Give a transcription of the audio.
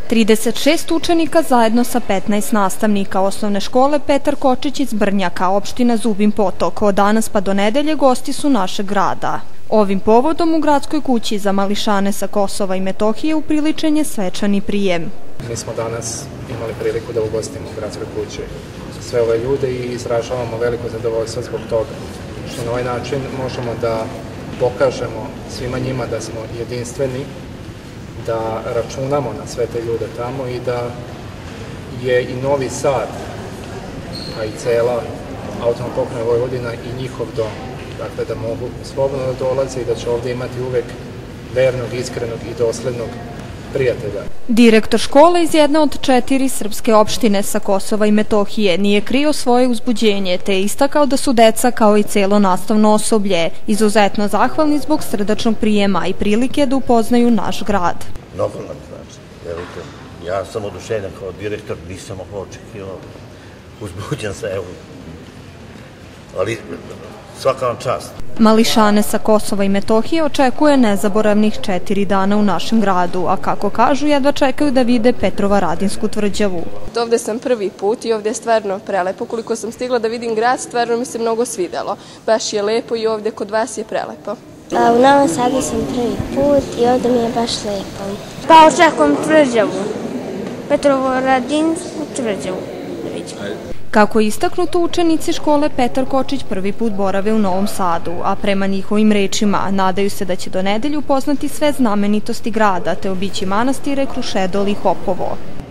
36 učenika zajedno sa 15 nastavnika osnovne škole Petar Kočić iz Brnjaka, opština Zubin Potok. Od danas pa do nedelje gosti su našeg grada. Ovim povodom u gradskoj kući za mališane sa Kosova i Metohije upriličen je svečani prijem. Mi smo danas imali priliku da ugostimo u gradskoj kući sve ove ljude i izražavamo veliko zadovoljstvo zbog toga što na ovaj način možemo da pokažemo svima njima da smo jedinstveni, da računamo na sve te ljude tamo i da je i Novi Sad, a i cela autonomna pokrajina Vojvodina i njihov dom. Dakle, da mogu slobodno da dolaze i da će ovdje imati uvek vernog, iskrenog i doslednog prijatelja. Direktor škole iz jedne od 4 srpske opštine sa Kosova i Metohije nije krio svoje uzbuđenje, te je istakao da su deca kao i celo nastavno osoblje izuzetno zahvalni zbog srdačnog prijema i prilike da upoznaju naš grad. Mnogo nam znači, verujte, ja sam oduševljen kao direktor, nisam očekivao, uzbuđen se, evo, ali svaka vam čast. Mališane sa Kosova i Metohije očekuje nezaboravnih 4 dana u našem gradu, a kako kažu, jedva čekaju da vide Petrovaradinsku tvrđavu. Ovde sam prvi put i ovde je stvarno prelepo. Koliko sam stigla da vidim grad, stvarno mi se mnogo svidelo. Baš je lepo i ovde kod vas je prelepo. U Novom Sadu sam prvi put i ovde mi je baš lepo. Pa očekujem tvrđavu, Petrovaradinsku tvrđavu. Kako je istaknuto, učenici škole Petar Kočić prvi put borave u Novom Sadu, a prema njihovim rečima nadaju se da će do nedelje upoznati sve znamenitosti grada te obići manastire Krušedol i Hopovo.